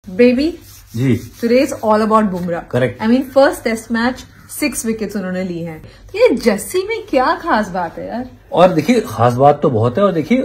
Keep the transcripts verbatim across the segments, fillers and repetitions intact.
Baby ji today is all about Bumrah. Correct. I mean first test match six wickets उन्होंने ली हैं। ये जस्सी में क्या खास बात है यार? और देखिए खास बात तो बहुत है। और देखिए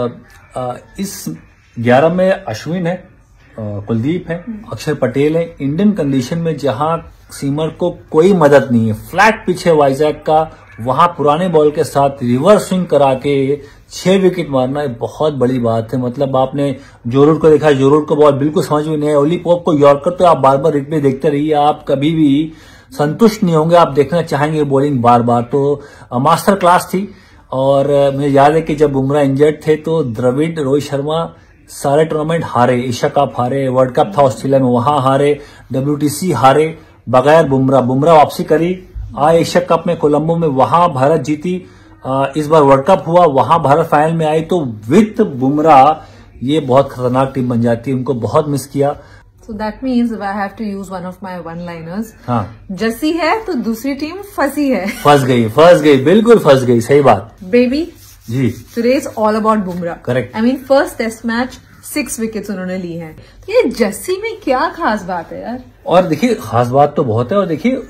इस ग्यारह में अश्विन है, कुलदीप है, अक्षर पटेल है। इंडियन कंडीशन में जहां सीमर को कोई मदद नहीं है, फ्लैट पिच है वाइजैक का, वहां पुराने बॉल के साथ रिवर्स स्विंग करा के छह विकेट मारना एक बहुत बड़ी बात है। मतलब आपने जो रूट को देखा, जो रूट को बॉल बिल्कुल समझ में नहीं है। ओली पोप को यॉर्कर तो आप बार बार रिप्ले देखते रहिए, आप कभी भी संतुष्ट नहीं होंगे, आप देखना चाहेंगे बॉलिंग बार बार। तो मास्टर क्लास थी। और मुझे याद है कि जब बुमराह इंजर्ड थे तो द्रविड़, रोहित शर्मा सारे टूर्नामेंट हारे, एशिया कप हारे, वर्ल्ड कप था ऑस्ट्रेलिया में वहां हारे, डब्ल्यूटीसी हारे बगैर बुमराह। बुमराह वापसी करी, आए एशिया कप में कोलंबो में, वहां भारत जीती। इस बार वर्ल्ड कप हुआ, वहां भारत फाइनल में आई। तो विथ बुमराह ये बहुत खतरनाक टीम बन जाती है। उनको बहुत मिस किया। So that means I have to use one of my one-liners. हाँ, जस्सी है तो दूसरी टीम फंसी है। फंस गई, फंस गई, बिल्कुल फंस गई। सही बात। Baby ji today is all about Bumrah. Correct. I mean first test match six wickets उन्होंने ली हैं। तो ये जस्सी में क्या खास बात है यार? और देखिए खास बात तो बहुत है। और देखिए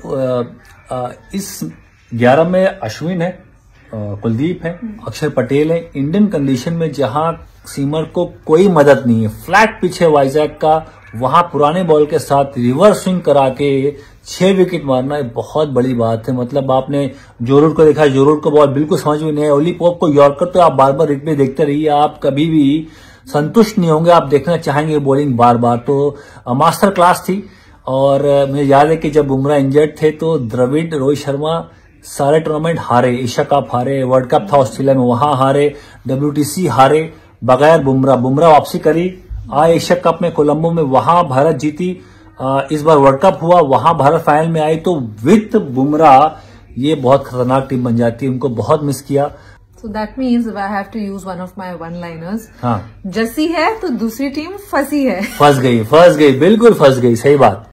इस ग्यारह में अश्विन है, कुलदीप है, अक्षर पटेल है। इंडियन कंडीशन में जहां सीमर को कोई मदद नहीं है, फ्लैट पिच है वाइजैक का, वहां पुराने बॉल के साथ रिवर्स स्विंग करा के छह विकेट मारना एक बहुत बड़ी बात है। मतलब आपने जो रूट को देखा, जो रूट को बॉल बिल्कुल समझ में नहीं है। ओली पोप को यॉर्कर तो आप बार बार रिप्ले देखते रहिए, आप कभी भी संतुष्ट नहीं होंगे, आप देखना चाहेंगे बॉलिंग बार बार। तो मास्टर क्लास थी। और मुझे याद है कि जब बुमराह इंजर्ड थे तो द्रविड़, रोहित शर्मा सारे टूर्नामेंट हारे, एशिया कप हारे, वर्ल्ड कप था ऑस्ट्रेलिया में वहां हारे, डब्ल्यूटीसी हारे बगैर बुमराह। बुमराह वापसी करी, आए एशिया कप में कोलंबो में, वहां भारत जीती। इस बार वर्ल्ड कप हुआ, वहां भारत फाइनल में आई। तो विथ बुमराह ये बहुत खतरनाक टीम बन जाती है। उनको बहुत मिस किया। So that means I have to use one of my one-liners. हाँ, जस्सी है तो दूसरी टीम फंसी है। फंस गई, फंस गई, बिल्कुल फंस गई। सही बात।